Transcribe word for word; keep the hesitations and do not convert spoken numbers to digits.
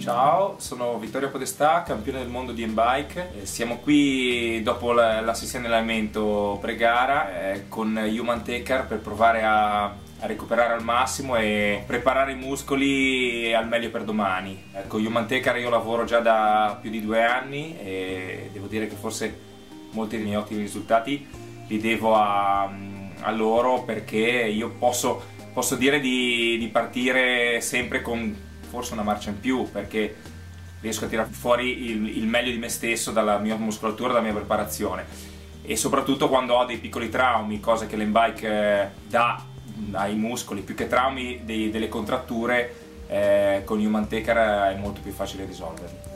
Ciao, sono Vittorio Podestà, campione del mondo di M-Bike. Eh, siamo qui dopo la, la sessione di allenamento pre-gara eh, con Human Taker per provare a, a recuperare al massimo e preparare i muscoli al meglio per domani. Eh, con Human Taker io lavoro già da più di due anni e devo dire che forse molti dei miei ottimi risultati li devo a, a loro, perché io posso, posso dire di, di partire sempre con forse una marcia in più, perché riesco a tirare fuori il, il meglio di me stesso dalla mia muscolatura, dalla mia preparazione, e soprattutto quando ho dei piccoli traumi, cosa che l'M-Bike dà ai muscoli, più che traumi dei, delle contratture, eh, con Human Taker è molto più facile risolverli.